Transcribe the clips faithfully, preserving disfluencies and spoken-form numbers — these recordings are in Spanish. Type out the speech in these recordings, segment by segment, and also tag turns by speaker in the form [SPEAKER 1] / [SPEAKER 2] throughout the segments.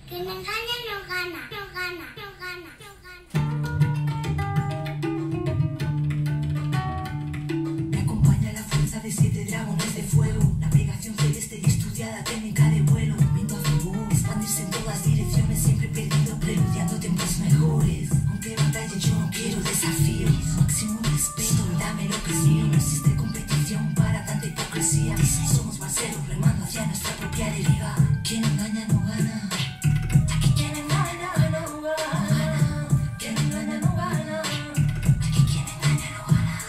[SPEAKER 1] Quien engaña no gana, no gana, no gana, no gana.
[SPEAKER 2] Me acompaña la fuerza de siete dragones de fuego. Navegación celeste y estudiada técnica de vuelo. Viento a favor, expandirse en todas direcciones. Siempre perdido, preludiando tiempos mejores. Aunque batalle yo no quiero desafíos. Máximo respeto, dame lo que es mío. No existe competición para tanta hipocresía. Somos barceros remando hacia nuestra propia deriva. Quien engaña no gana. Aquí quien engaña no gana. Quien engaña no gana. Aquí quien engaña no gana.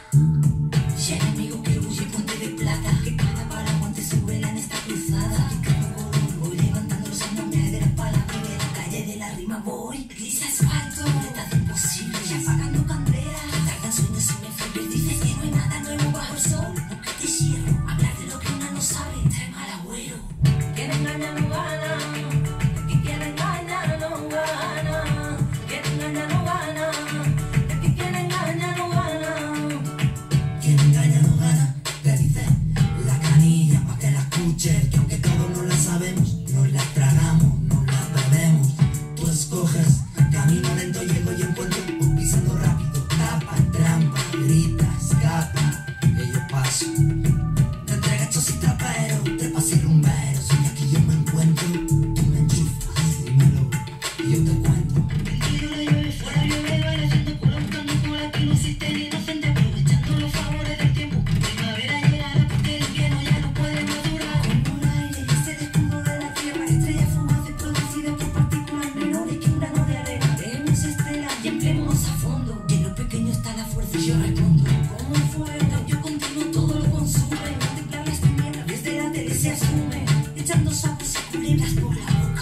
[SPEAKER 2] Si hay enemigo que huye, ponte de plata. Que cada paraguante se vuela en esta cruzada. Que cada color voy levantando los nombres de la palabra. Y de la calle de la rima voy. Gris asfalto, letras imposibles. Y apagando candela. Tardan sueños sin me flipes. Dices que no hay nada nuevo bajo el sol. No que te cierro. Hablar de lo que una no sabe. Trae mal agüero. Quien engaña no gana. Aquí quien engaña no gana. Quien engaña no gana. Aquí quien engaña no gana. Quien engaña no gana. Le dice la canilla pa' que la escuches. Que aunque todos no la sabemos, nos la tragamos, nos la perdemos. Tú escoges camino lento, llego y encuentro. O pisando rápido, tapa, trampa, grita, escapa. Que yo paso. No entre gachos y traperos, trepas y rumberos. Y aquí yo me encuentro. Tú me enchufas, dímelo, y yo te cuento. Vendido le llueve, fuera llueve, vale haciendo cola, buscando cola. Aquí no existe ni inocente, aprovechando los favores del tiempo. Primavera llegará porque el invierno ya no puede madurar. Como el aire, ese escudo de la tierra. Estrellas fugaces producidas por partículas menores que un grano de arena. Vemos estrellas y empleemos a fondo. Y en lo pequeño está la fuerza y yo respondo. Como el fuego, yo continuo, todo lo consume. Contemplar las tinieblas desde la tele se asume. Echando sapos y culebras por la boca.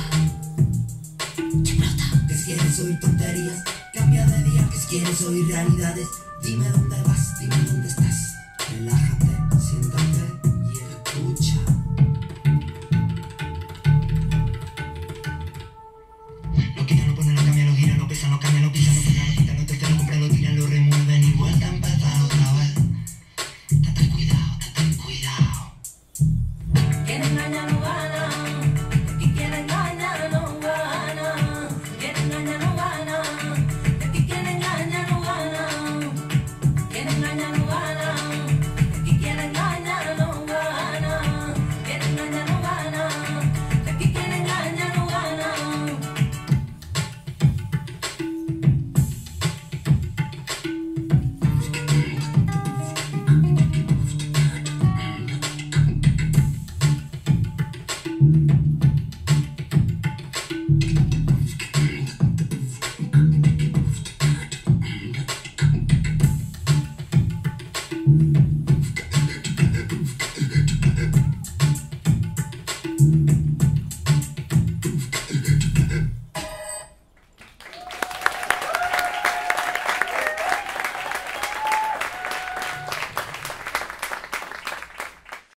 [SPEAKER 2] Que explota. Que si quieres oír tonterías, cambia de día. Que si quieres oír realidades, dime dónde vas.